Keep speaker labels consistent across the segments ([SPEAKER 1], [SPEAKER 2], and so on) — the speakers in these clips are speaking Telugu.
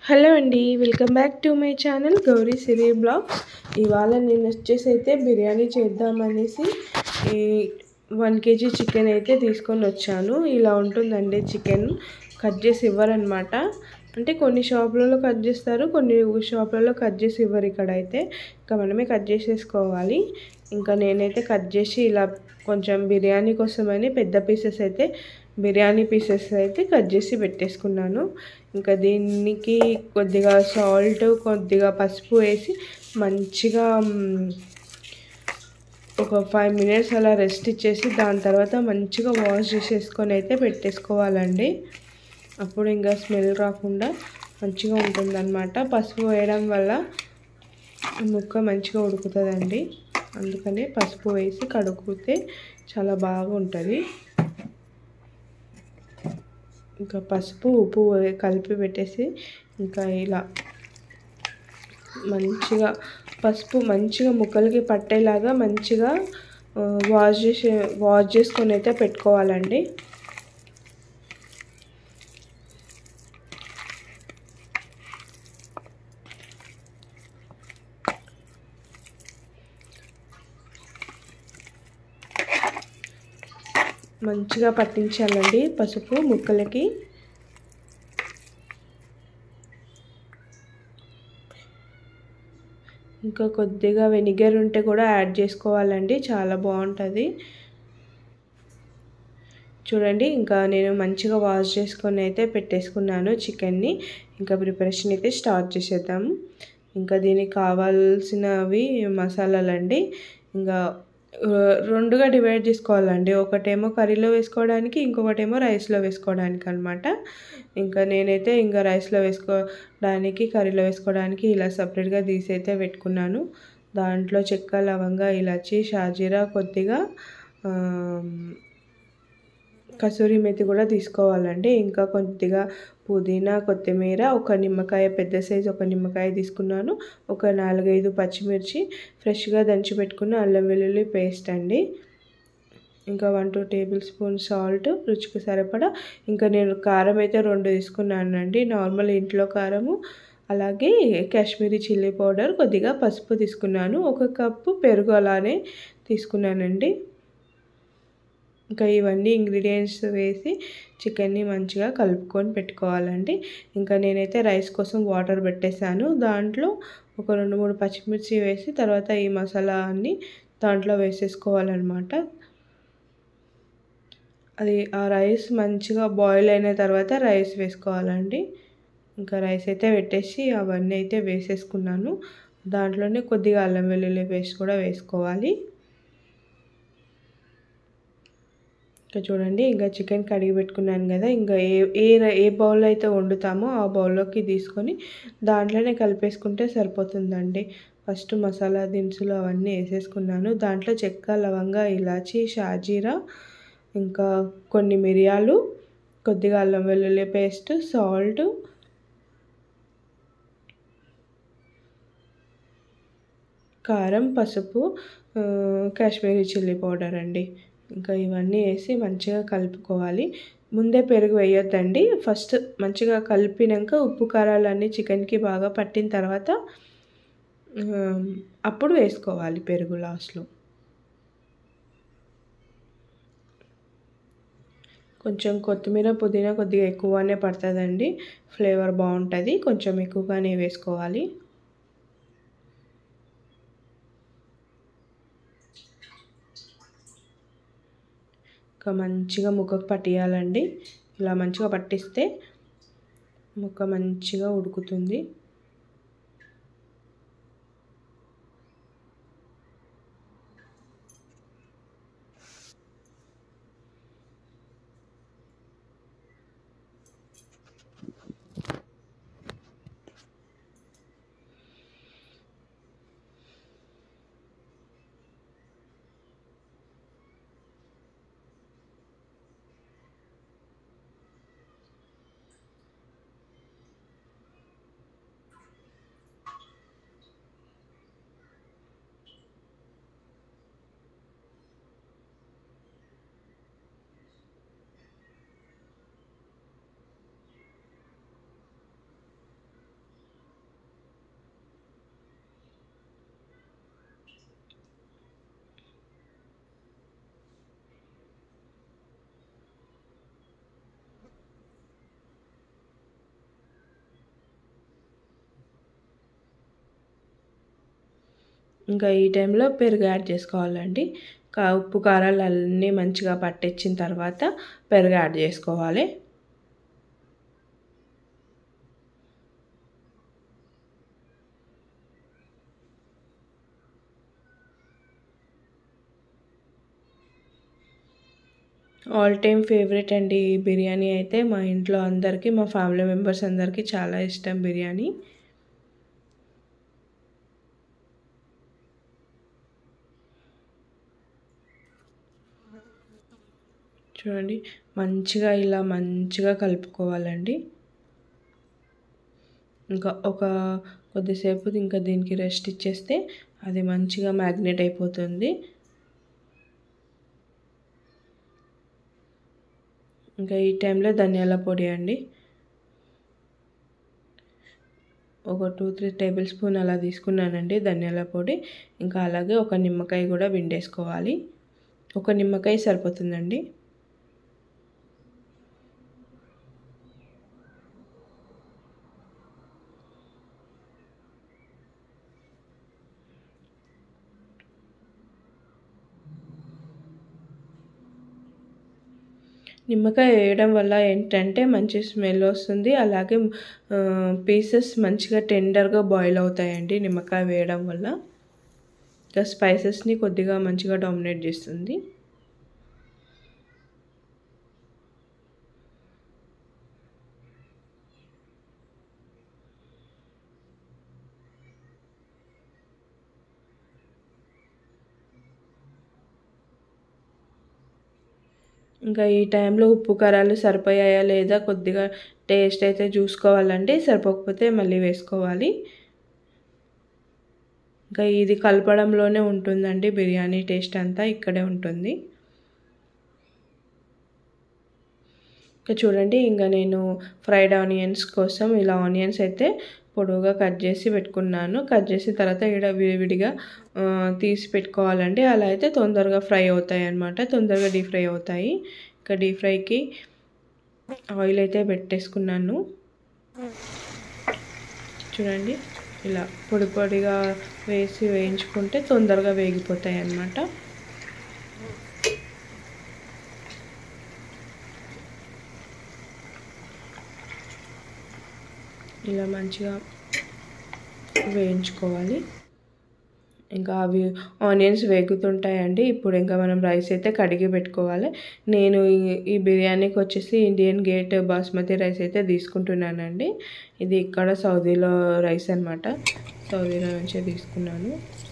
[SPEAKER 1] హలో అండి. Welcome back to my channel Gauri Siri blogs. ఇవాళ నేను వచ్చేసి అయితే బిర్యానీ చేద్దామనేసి ఈ 1 కేజీ చికెన్ అయితే తీసుకొని వచ్చాను. ఇలా ఉంటుందండి చికెన్. కట్ చేసి ఇవ్వరనమాట. అంటే కొన్ని షాపులలో కట్ చేస్తారు, కొన్ని షాపులలో కట్ చేసి ఇవ్వరు. ఇక్కడైతే ఇంకా మనమే కట్ చేసేసుకోవాలి. ఇంకా నేనైతే కట్ చేసి ఇలా కొంచెం బిర్యానీ కోసమని పెద్ద పీసెస్ అయితే బిర్యానీ పీసెస్ అయితే కట్ చేసి పెట్టేసుకున్నాను. ఇంకా దీనికి కొద్దిగా సాల్ట్, కొద్దిగా పసుపు వేసి మంచిగా ఒక 5 మినిట్స్ అలా రెస్ట్ ఇచ్చేసి దాని తర్వాత మంచిగా వాష్ చేసేసుకొని అయితే పెట్టేసుకోవాలండి. అప్పుడు ఇంకా స్మెల్ రాకుండా మంచిగా ఉంటుందన్నమాట. పసుపు వేయడం వల్ల ముక్క మంచిగా ఉడుకుతుందండి. అందుకని పసుపు వేసి కడుగుతే చాలా బాగా ఉంటుంది. ఇంకా పసుపు ఉప్పు కలిపి పెట్టేసి ఇంకా ఇలా మంచిగా పసుపు మంచిగా ముక్కలకి పట్టేలాగా మంచిగా వాష్ చేసుకొని అయితే పెట్టుకోవాలండి. మంచిగా పట్టించాలండి పసుపు ముక్కలకి. ఇంకా కొద్దిగా వెనిగర్ ఉంటే కూడా యాడ్ చేసుకోవాలండి, చాలా బాగుంటుంది. చూడండి, ఇంకా నేను మంచిగా వాష్ చేసుకొని అయితే పెట్టేసుకున్నాను చికెన్ని. ఇంకా ప్రిపరేషన్ అయితే స్టార్ట్ చేసేద్దాము. ఇంకా దీనికి కావాల్సినవి మసాలాలండి. ఇంకా రెండుగా డివైడ్ చేసుకోవాలండి. ఒకటేమో కర్రీలో వేసుకోవడానికి, ఇంకొకటేమో రైస్లో వేసుకోవడానికి అనమాట. ఇంకా నేనైతే ఇంకా రైస్లో వేసుకోవడానికి, కర్రీలో వేసుకోవడానికి ఇలా సపరేట్గా తీసి అయితే పెట్టుకున్నాను. దాంట్లో చెక్క, లవంగా, ఇలాచి, షాజీరా, కొద్దిగా కసూరి మెతి కూడా తీసుకోవాలండి. ఇంకా కొద్దిగా పుదీనా, కొత్తిమీర, ఒక నిమ్మకాయ, పెద్ద సైజు ఒక నిమ్మకాయ తీసుకున్నాను. ఒక 4-5 పచ్చిమిర్చి, ఫ్రెష్గా దంచి పెట్టుకున్న అల్లం వెల్లుల్లి పేస్ట్ అండి. ఇంకా 1-2 టేబుల్ స్పూన్ సాల్ట్, రుచికి సరిపడా. ఇంకా నేను కారం అయితే 2 తీసుకున్నానండి, నార్మల్ ఇంట్లో కారము. అలాగే కాశ్మీరీ చిల్లీ పౌడర్, కొద్దిగా పసుపు తీసుకున్నాను. 1 కప్పు పెరుగు అలానే తీసుకున్నానండి. ఇంకా ఇవన్నీ ఇంగ్రీడియంట్స్ వేసి చికెన్ని మంచిగా కలుపుకొని పెట్టుకోవాలండి. ఇంకా నేనైతే రైస్ కోసం వాటర్ పెట్టేశాను. దాంట్లో ఒక 2-3 పచ్చిమిర్చి వేసి తర్వాత ఈ మసాలా అన్ని దాంట్లో వేసేసుకోవాలన్నమాట. అది ఆ రైస్ మంచిగా బాయిల్ అయిన తర్వాత రైస్ వేసుకోవాలండి. ఇంకా రైస్ అయితే పెట్టేసి అవన్నీ అయితే వేసేసుకున్నాను. దాంట్లోనే కొద్దిగా అల్లం వెల్లుల్లి పేస్ట్ కూడా వేసుకోవాలి. ఇంకా చూడండి, ఇంకా చికెన్ కడిగి పెట్టుకున్నాను కదా. ఇంకా ఏ బౌల్లో అయితే వండుతామో ఆ బౌల్లోకి తీసుకొని దాంట్లోనే కలిపేసుకుంటే సరిపోతుందండి. ఫస్ట్ మసాలా దినుసులు అవన్నీ వేసేసుకున్నాను. దాంట్లో చెక్క, లవంగా, ఇలాచి, షాజీరా, ఇంకా కొన్ని మిరియాలు, కొద్దిగా అల్లం వెల్లుల్లి పేస్ట్, సాల్ట్, కారం, పసుపు, కాశ్మీరీ చిల్లీ పౌడర్ అండి. ఇంకా ఇవన్నీ వేసి మంచిగా కలుపుకోవాలి. ముందే పెరుగు వేయొద్దండి. ఫస్ట్ మంచిగా కలిపినాక ఉప్పు కారాలన్నీ చికెన్కి బాగా పట్టిన తర్వాత అప్పుడు వేసుకోవాలి పెరుగు లాస్ట్లో. కొంచెం కొత్తిమీర, పుదీనా కొద్దిగా ఎక్కువగానే పడుతుందండి, ఫ్లేవర్ బాగుంటుంది. కొంచెం ఎక్కువగానే వేసుకోవాలి. ఇంకా మంచిగా ముక్కకు పట్టియాలండి. ఇలా మంచిగా పట్టిస్తే ముక్క మంచిగా ఉడుకుతుంది. ఇంకా ఈ టైంలో పెరుగు యాడ్ చేసుకోవాలండి. ఉప్పు కారాలు అన్నీ మంచిగా పట్టించిన తర్వాత పెరుగు యాడ్ చేసుకోవాలి. ఆల్ టైమ్ ఫేవరెట్ అండి ఈ బిర్యానీ అయితే. మా ఇంట్లో అందరికీ, మా ఫ్యామిలీ మెంబర్స్ అందరికీ చాలా ఇష్టం బిర్యానీ. చూడండి మంచిగా ఇలా మంచిగా కలుపుకోవాలండి. ఇంకా కొద్దిసేపు ఇంకా దీనికి రెస్ట్ ఇచ్చేస్తే అది మంచిగా మ్యాగ్నేట్ అయిపోతుంది. ఇంకా ఈ టైంలో ధనియాల పొడి అండి, ఒక 2-3 టేబుల్ స్పూన్ అలా తీసుకున్నానండి ధనియాల పొడి. ఇంకా అలాగే ఒక నిమ్మకాయ కూడా పిండేసుకోవాలి. ఒక నిమ్మకాయ సరిపోతుందండి. నిమ్మకాయ వేయడం వల్ల ఏంటంటే మంచి స్మెల్ వస్తుంది. అలాగే పీసెస్ మంచిగా టెండర్గా బాయిల్ అవుతాయండి నిమ్మకాయ వేయడం వల్ల. ఇంకా స్పైసెస్ని కొద్దిగా మంచిగా డామినేట్ చేస్తుంది. ఇంకా ఈ టైంలో ఉప్పు కారాలు సరిపోయాయా లేదా కొద్దిగా టేస్ట్ అయితే చూసుకోవాలండి. సరిపోకపోతే మళ్ళీ వేసుకోవాలి. ఇంకా ఇది కలపడంలోనే ఉంటుందండి బిర్యానీ టేస్ట్ అంతా ఇక్కడే ఉంటుంది. ఇంకా చూడండి, ఇంకా నేను ఫ్రైడ్ ఆనియన్స్ కోసం ఇలా ఆనియన్స్ అయితే పొడవుగా కట్ చేసి పెట్టుకున్నాను. కట్ చేసిన తర్వాత ఇక్కడ విడివిడిగా తీసి పెట్టుకోవాలండి. అలా అయితే తొందరగా ఫ్రై అవుతాయి అన్నమాట, తొందరగా డీప్ ఫ్రై అవుతాయి. ఇంకా డీప్ ఫ్రైకి ఆయిల్ అయితే పెట్టేసుకున్నాను. చూడండి ఇలా పొడి పొడిగా వేయించుకుంటే తొందరగా వేగిపోతాయి అన్నమాట. ఇలా మంచిగా వేయించుకోవాలి. ఇంకా అవి ఆనియన్స్ వేగుతుంటాయండి. ఇప్పుడు ఇంకా మనం రైస్ అయితే కడిగి పెట్టుకోవాలి. నేను ఈ బిర్యానీకి వచ్చేసి ఇండియన్ గేట్ బాస్మతి రైస్ అయితే తీసుకుంటున్నానండి. ఇది ఇక్కడ సౌదీలో రైస్ అనమాట, సౌదీలో నుంచే తీసుకున్నాను.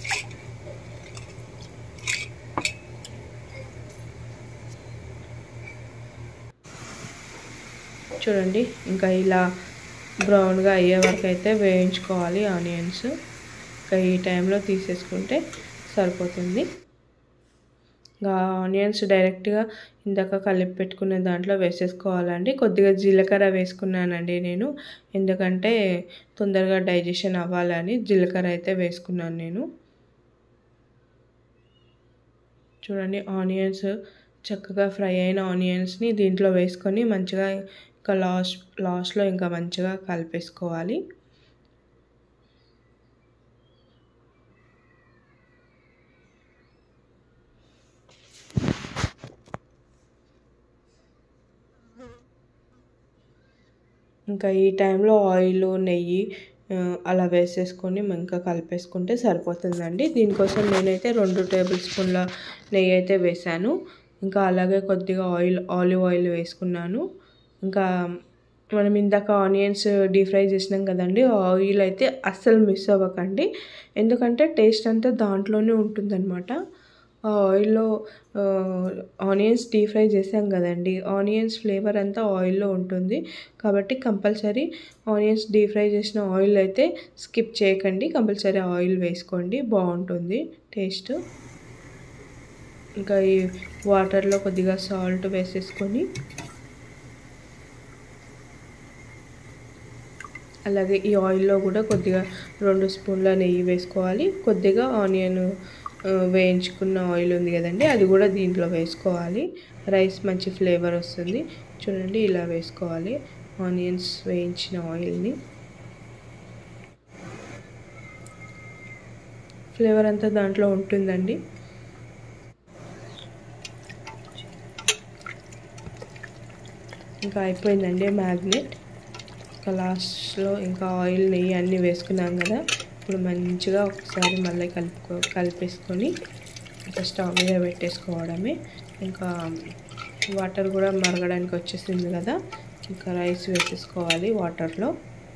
[SPEAKER 1] చూడండి ఇంకా ఇలా బ్రౌన్గా అయ్యే వరకు అయితే వేయించుకోవాలి ఆనియన్స్. ఇంకా ఈ టైంలో తీసేసుకుంటే సరిపోతుంది. ఇంకా ఆనియన్స్ డైరెక్ట్గా ఇందాక కలిపి పెట్టుకున్న దాంట్లో వేసేసుకోవాలండి. కొద్దిగా జీలకర్ర వేసుకున్నానండి నేను, ఎందుకంటే తొందరగా డైజెషన్ అవ్వాలని జీలకర్ర అయితే వేసుకున్నాను నేను. చూడండి ఆనియన్స్ చక్కగా ఫ్రై అయిన ఆనియన్స్ని దీంట్లో వేసుకొని మంచిగా ఇంకా లాస్ట్లో ఇంకా మంచిగా కలిపేసుకోవాలి. ఇంకా ఈ టైంలో ఆయిల్, నెయ్యి అలా వేసేసుకొని ఇంకా కలిపేసుకుంటే సరిపోతుందండి. దీనికోసం నేనైతే 2 టేబుల్ స్పూన్ల నెయ్యి అయితే వేసాను. ఇంకా అలాగే కొద్దిగా ఆలివ్ ఆయిల్ వేసుకున్నాను. ఇంకా మనం ఇందాక ఆనియన్స్ డీప్ ఫ్రై చేసినాం కదండి, ఆయిల్ అయితే అస్సలు మిస్ అవ్వకండి, ఎందుకంటే టేస్ట్ అంతా దాంట్లోనే ఉంటుందన్నమాట. ఆ ఆయిల్లో ఆనియన్స్ డీప్ ఫ్రై చేసాం కదండి, ఆనియన్స్ ఫ్లేవర్ అంతా ఆయిల్లో ఉంటుంది. కాబట్టి కంపల్సరీ ఆనియన్స్ డీప్ ఫ్రై చేసిన ఆయిల్ అయితే స్కిప్ చేయకండి, కంపల్సరీ ఆయిల్ వేసుకోండి, బాగుంటుంది టేస్ట్. ఇంకా ఈ వాటర్లో కొద్దిగా సాల్ట్ వేసేసుకొని, అలాగే ఈ ఆయిల్లో కూడా కొద్దిగా 2 స్పూన్ల నెయ్యి వేసుకోవాలి. కొద్దిగా ఆనియన్ వేయించుకున్న ఆయిల్ ఉంది కదండి, అది కూడా దీంట్లో వేసుకోవాలి. రైస్ మంచి ఫ్లేవర్ వస్తుంది. చూడండి ఇలా వేసుకోవాలి ఆనియన్స్ వేయించిన ఆయిల్ని. ఫ్లేవర్ అంతా దాంట్లో ఉంటుందండి. ఇంకా అయిపోయిందండి మ్యాగ్నెట్. ఇంకా లాస్ట్లో ఇంకా ఆయిల్, నెయ్యి అన్నీ వేసుకున్నాం కదా. ఇప్పుడు మంచిగా ఒకసారి మళ్ళీ కలిపేసుకొని ఇంకా స్టవ్ మీద పెట్టేసుకోవడమే. ఇంకా వాటర్ కూడా మరగడానికి వచ్చేసింది కదా. ఇంకా రైస్ వేసేసుకోవాలి వాటర్లో.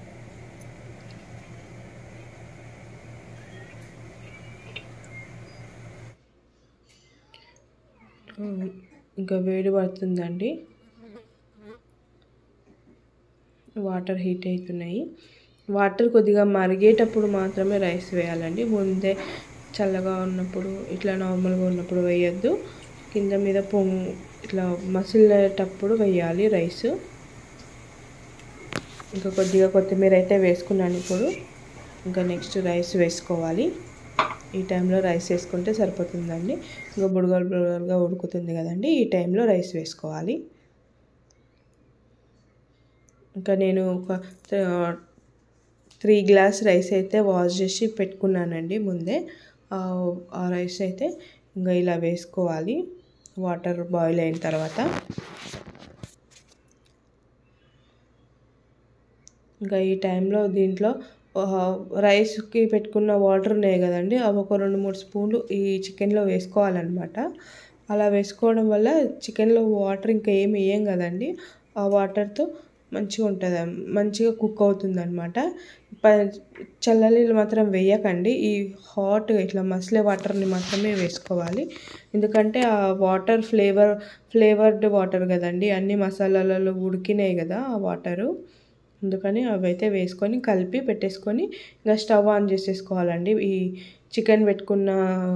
[SPEAKER 1] ఇంకా వేడి పడుతుందండి, వాటర్ హీట్ అవుతున్నాయి. వాటర్ కొద్దిగా మరిగేటప్పుడు మాత్రమే రైస్ వేయాలండి. ముందే చల్లగా ఉన్నప్పుడు, ఇట్లా నార్మల్గా ఉన్నప్పుడు వేయద్దు. కింద మీద ఇట్లా మసిలేటప్పుడు వేయాలి రైస్. ఇంకా కొద్దిగా కొత్తిమీర అయితే వేసుకున్నాను ఇప్పుడు. ఇంకా నెక్స్ట్ రైస్ వేసుకోవాలి. ఈ టైంలో రైస్ వేసుకుంటే సరిపోతుందండి. ఇంకా బుడగలుగా ఉడుకుతుంది కదండి, ఈ టైంలో రైస్ వేసుకోవాలి. ఇంకా నేను ఒక 3 గ్లాస్ రైస్ అయితే వాష్ చేసి పెట్టుకున్నానండి ముందే. ఆ రైస్ అయితే ఇంకా ఇలా వేసుకోవాలి వాటర్ బాయిల్ అయిన తర్వాత. ఇంకా ఈ టైంలో దీంట్లో రైస్కి పెట్టుకున్న వాటర్ ఉన్నాయి కదండి, అవి ఒక 2-3 స్పూన్లు ఈ చికెన్లో వేసుకోవాలన్నమాట. అలా వేసుకోవడం వల్ల చికెన్లో వాటర్ ఇంకా ఏమి వేయం కదండి, ఆ వాటర్తో మంచిగా ఉంటుంది, మంచిగా కుక్ అవుతుంది అనమాట. చల్లనీళ్ళు మాత్రం వేయకండి, ఈ హాట్గా ఇట్లా మసలే వాటర్ని మాత్రమే వేసుకోవాలి. ఎందుకంటే ఆ వాటర్ ఫ్లేవర్డ్ వాటర్ కదండి, అన్ని మసాలాలలో ఉడికినాయి కదా ఆ వాటరు. అందుకని అవైతే వేసుకొని కలిపి పెట్టేసుకొని ఇంకా స్టవ్ ఆన్ చేసేసుకోవాలండి. ఈ చికెన్ పెట్టుకున్న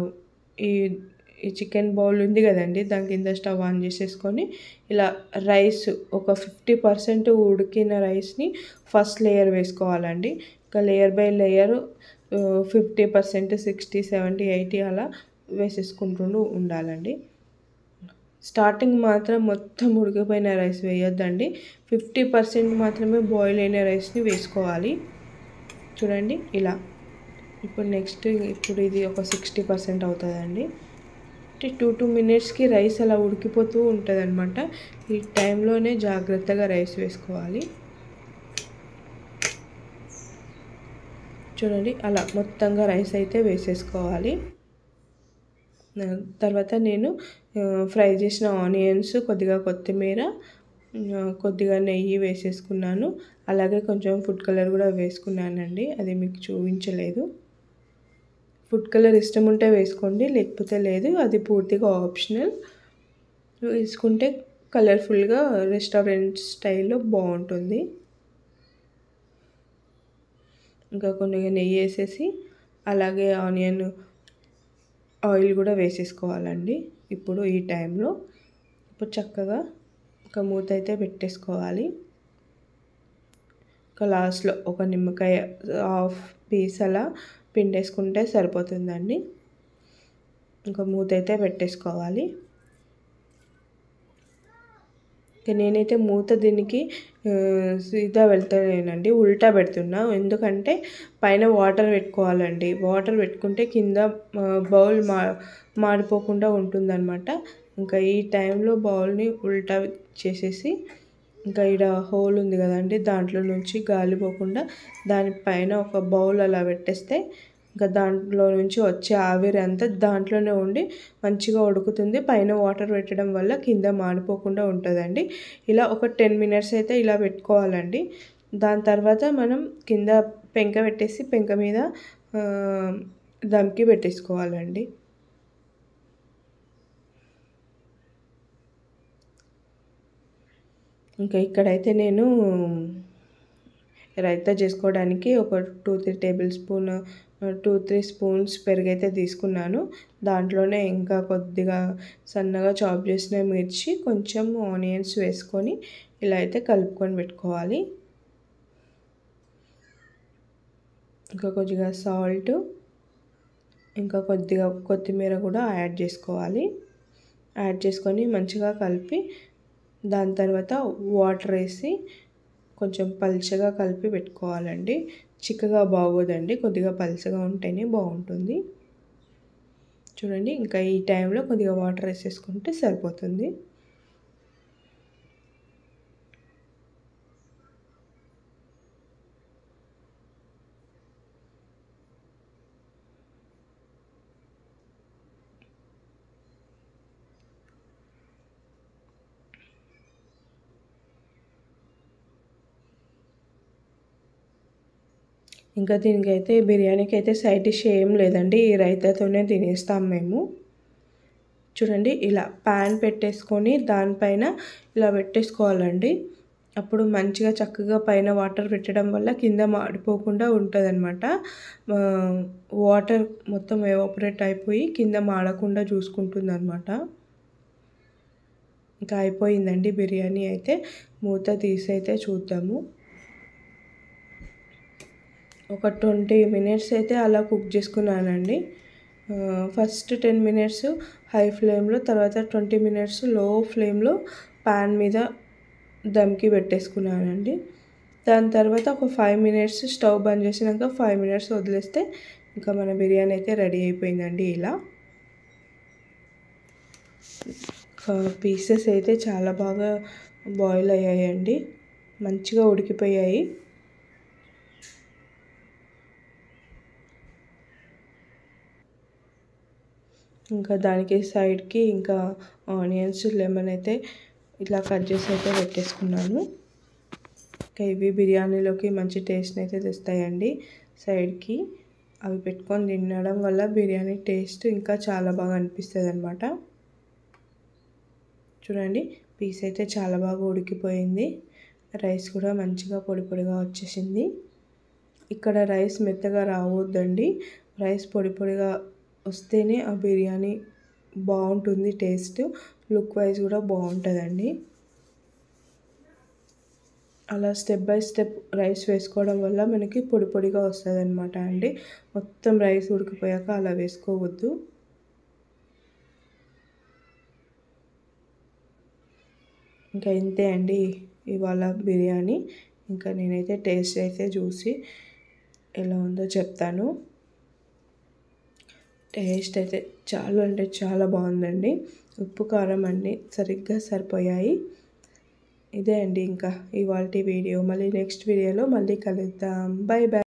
[SPEAKER 1] ఈ చికెన్ బౌల్ ఉంది కదండి, దాని కింద స్టవ్ ఆన్ చేసేసుకొని ఇలా రైస్ ఒక 50% ఉడికిన రైస్ని ఫస్ట్ లేయర్ వేసుకోవాలండి. ఇంకా లేయర్ బై లేయర్ 50%, 60, 70, 80 అలా వేసేసుకుంటూ ఉండాలండి. స్టార్టింగ్ మాత్రం మొత్తం ఉడికిపోయిన రైస్ వేయొద్దండి, 50% మాత్రమే బాయిల్ అయిన రైస్ని వేసుకోవాలి. చూడండి ఇలా. ఇప్పుడు ఇది ఒక 60% అవుతుందండి. 2 మినిట్స్కి రైస్ అలా ఉడికిపోతూ ఉంటుంది అనమాట. ఈ టైంలోనే జాగ్రత్తగా రైస్ వేసుకోవాలి. చూడండి అలా మొత్తంగా రైస్ అయితే వేసేసుకోవాలి. తర్వాత నేను ఫ్రై చేసిన ఆనియన్స్, కొద్దిగా కొత్తిమీర, కొద్దిగా నెయ్యి వేసేసుకున్నాను. అలాగే కొంచెం ఫుడ్ కలర్ కూడా వేసుకున్నానండి, అది మీకు చూపించలేదు. ఫుడ్ కలర్ ఇష్టం ఉంటే వేసుకోండి, లేకపోతే లేదు, అది పూర్తిగా ఆప్షనల్. వేసుకుంటే కలర్ఫుల్గా రెస్టారెంట్ స్టైల్లో బాగుంటుంది. ఇంకా కొద్దిగా నెయ్యి వేసేసి అలాగే ఆయిల్ కూడా వేసేసుకోవాలండి. ఇప్పుడు ఈ టైంలో చక్కగా ఒక మూత అయితే పెట్టేసుకోవాలి. ఇంకా లాస్ట్లో ఒక నిమ్మకాయ హాఫ్ పీస్ అలా పిండేసుకుంటే సరిపోతుందండి. ఇంకా మూత అయితే పెట్టేసుకోవాలి. నేనైతే మూత దీనికి సీదా వెళ్తలేనండి, ఉల్టా పెడుతున్నా. ఎందుకంటే పైన వాటర్ పెట్టుకోవాలండి, వాటర్ పెట్టుకుంటే కింద బౌల్ మాడిపోకుండా ఉంటుందన్నమాట. ఇంకా ఈ టైంలో బౌల్ని ఉల్టా చేసేసి ఇంకా ఇక్కడ హోల్ ఉంది కదండి, దాంట్లో నుంచి గాలి పోకుండా దానిపైన ఒక బౌల్ అలా పెట్టేస్తే ఇంకా దాంట్లో నుంచి వచ్చే ఆవిరి అంతా దాంట్లోనే ఉండి మంచిగా ఉడుకుతుంది. పైన వాటర్ పెట్టడం వల్ల కింద మాడిపోకుండా ఉంటుందండి. ఇలా ఒక 10 మినిట్స్ అయితే ఇలా పెట్టుకోవాలండి. దాని తర్వాత మనం కింద పెంక పెట్టేసి పెంక మీద దమ్కి పెట్టేసుకోవాలండి. ఇంకా ఇక్కడైతే నేను రైతా చేసుకోవడానికి ఒక 2-3 స్పూన్స్ పెరుగైతే తీసుకున్నాను. దాంట్లోనే ఇంకా కొద్దిగా సన్నగా చాప్ చేసిన మిర్చి, కొంచెం ఆనియన్స్ వేసుకొని ఇలా అయితే కలుపుకొని పెట్టుకోవాలి. ఇంకా కొద్దిగా సాల్ట్, ఇంకా కొద్దిగా కొత్తిమీర కూడా యాడ్ చేసుకోవాలి. యాడ్ చేసుకొని మంచిగా కలిపి దాని తర్వాత వాటర్ వేసి కొంచెం పల్చగా కలిపి పెట్టుకోవాలండి. చిక్కగా బాగోదండి, కొద్దిగా పల్చగా ఉంటేనే బాగుంటుంది. చూడండి ఇంకా ఈ టైంలో కొద్దిగా వాటర్ వేసేసుకుంటే సరిపోతుంది. ఇంకా దీనికైతే బిర్యానీకి అయితే సైడ్ డిష్ ఏం లేదండి, ఈ రైతాతోనే తినేస్తాం మేము. చూడండి ఇలా ప్యాన్ పెట్టేసుకొని దానిపైన ఇలా పెట్టేసుకోవాలండి. అప్పుడు మంచిగా చక్కగా పైన వాటర్ పెట్టడం వల్ల కింద మాడిపోకుండా ఉంటుందన్నమాట. వాటర్ మొత్తం ఎవాపరేట్ అయిపోయి కింద మాడకుండా చూసుకుంటుందన్నమాట. ఇంకా అయిపోయిందండి బిర్యానీ అయితే. మూత తీసి అయితే చూద్దాము. ఒక 20 మినిట్స్ అయితే అలా కుక్ చేసుకున్నానండి. ఫస్ట్ 10 మినిట్స్ హై ఫ్లేమ్లో, తర్వాత 20 మినిట్స్ లో ఫ్లేమ్లో ప్యాన్ మీద దమ్కి పెట్టేసుకున్నానండి. దాని తర్వాత ఒక 5 మినిట్స్ స్టవ్ బంద్ చేసినాక 5 మినిట్స్ వదిలేస్తే ఇంకా మన బిర్యానీ అయితే రెడీ అయిపోయిందండి. ఇలా పీసెస్ అయితే చాలా బాగా బాయిల్ అయ్యాయండి, మంచిగా ఉడికిపోయాయి. ఇంకా దానికి సైడ్కి ఇంకా ఆనియన్స్, లెమన్ అయితే ఇట్లా కట్ చేసి అయితే పెట్టేసుకున్నాను. ఇంకా ఇవి బిర్యానీలోకి మంచి టేస్ట్ని అయితే తెస్తాయండి. సైడ్కి అవి పెట్టుకొని తినడం వల్ల బిర్యానీ టేస్ట్ ఇంకా చాలా బాగా అనిపిస్తుంది అన్నమాట. చూడండి పీస్ అయితే చాలా బాగా ఉడికిపోయింది. రైస్ కూడా మంచిగా పొడి పొడిగా వచ్చేసింది. ఇక్కడ రైస్ మెత్తగా రావద్దండి, రైస్ పొడి పొడిగా వస్తేనే ఆ బిర్యానీ బాగుంటుంది, టేస్ట్ లుక్ వైజ్ కూడా బాగుంటుందండి. అలా స్టెప్ బై స్టెప్ రైస్ వేసుకోవడం వల్ల మనకి పొడి పొడిగా వస్తుంది అనమాట అండి. మొత్తం రైస్ ఉడికిపోయాక అలా వేసుకోవద్దు. ఇంకా ఇంతే అండి ఇవాళ బిర్యానీ. ఇంకా నేనైతే టేస్ట్ అయితే చూసి ఎలా ఉందో చెప్తాను. టేస్ట్ అయితే చాలా అంటే చాలా బాగుందండి. ఉప్పు కారం అన్నీ సరిగ్గా సరిపోయాయి. ఇదే అండి ఇంకా ఇవాల్టి వీడియో. మళ్ళీ నెక్స్ట్ వీడియోలో మళ్ళీ కలుద్దాం. Bye by.